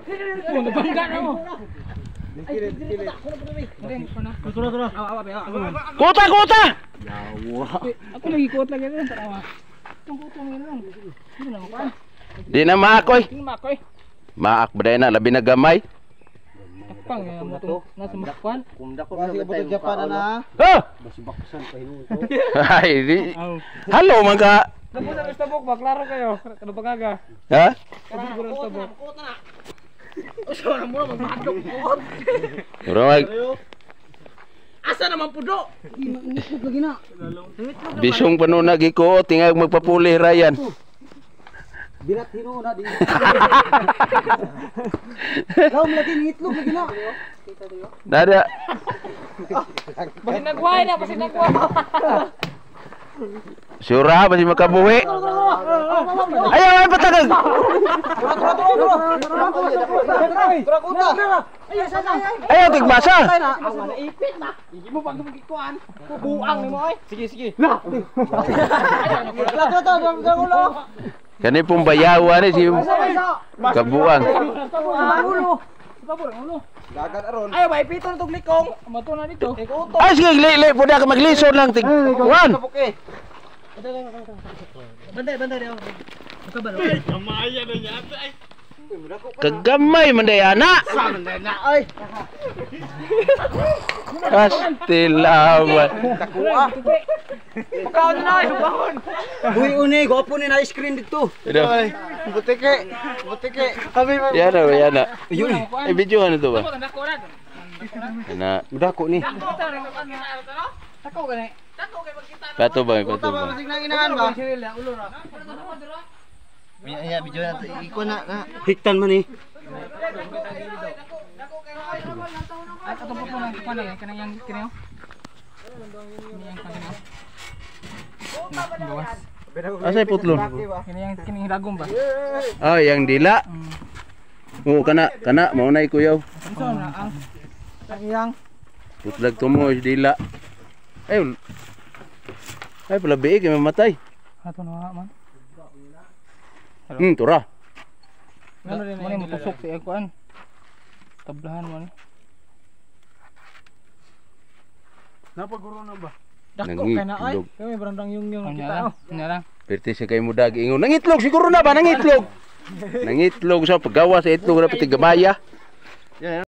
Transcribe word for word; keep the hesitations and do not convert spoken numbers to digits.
Bangga na mo. Kuta, kuta! Yawa. Ako lagi kuot lagi rin. Tarawa. Itong kutong yun lang. Hindi na makuha. Di na maakoy. Hindi makoy. Maak ba na, labi na gamay. Takpang ya mo to. Nasa makuan. Kumda ko na ba Japan na? Oh! Basi baksan pa hinuon. Ay, di. Halo mga. Tapos ang istabok ba? Klaro kayo. Ano ba gaga? Ha? Kasi siguro ang istabok. Uso na mo magmadok kuot. Uro mag. Asa naman pudo? Itlog lagi na. Bisong pa nun nagiko, tingag magpapuli Ryan. Binat hinuon na di. Laom lagi ng itlog lagi na. Nada. Basi nagway na, basi nagway. Surah masih makabuhi. Ayo, ayo patagag. Ayo tigbasa. Ipit na. Hindi mo pag magikuan. Buang ni mo ay. Sige, sige. Kani pong bayawan ni si Kabuang. Dagat aron. Ayo, bay pito na tong likong. Mato na dito. Ay sige, li, pwede ka maglisod lang tig. One. Banday, banday daw. Kabar. Kamaya na yata ay. Kagamay man day ana. Banday na ay. Pastilawan. Takuha. Pagkaon na ay, bahon. Buhi uni, gwapo ni na screen dito. Ito. Butike, butike. Kami Yan na, yan na. Ayun. Eh, video ano to ba? Dako na. Na. Dako ni. Dako gani. Dako kay magkita. Pato ba, pato ba. nang inahan ba? Ulo ra. Iya video na iko na na. Hiktan man ni. At ato po nang kuan ay kanang yang kinayo. Ini yang kanang. Bawas. Asay putlon. Ini yang kining dagom ba? Ah, yang dila. Oh, kana, kana mao na ikuyaw. Unsa na ang ang yang Putlag to mo is dila. Ay. Ay pala biig kay mamatay. ato na man. Hmm, tura. Ano rin mo tusok si kuan. Tablahan mo ni. Napaguro na ba? Dako kay na ay. Kami barandang yung yung kita. Nya lang. Perti sa kay mudag ingon. Nangitlog siguro na ba nangitlog. Nangitlog sa paggawa sa itlog na pati gamaya.